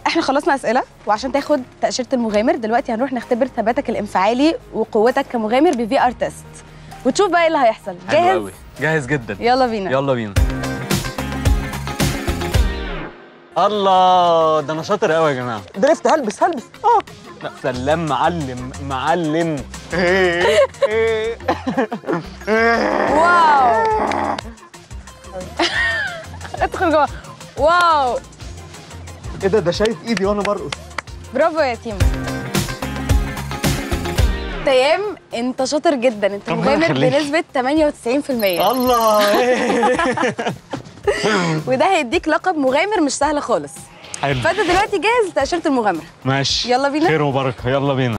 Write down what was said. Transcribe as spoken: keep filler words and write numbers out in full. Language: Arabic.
احنا خلصنا اسئله، وعشان تاخد تاشيره المغامر دلوقتي هنروح نختبر ثباتك الانفعالي وقوتك كمغامر بفي ار تيست، وتشوف بقى ايه اللي هيحصل. جاهز؟ حلو قوي، جاهز جدا. يلا بينا يلا بينا. الله، ده انا شاطر قوي يا جماعه. درفت، هلبس هلبس اه لا سلام معلم معلم. واو ادخل جوه. واو ايه ده ده شايف ايدي وانا برقص. برافو يا تيم. تيام انت شاطر جدا، انت مغامر بنسبه ثمانية وتسعين في المية. الله. وده هيديك لقب مغامر مش سهل خالص. حلو. فانت دلوقتي جاهز لتاشيره المغامره. ماشي، يلا بينا. خير وبركه، يلا بينا.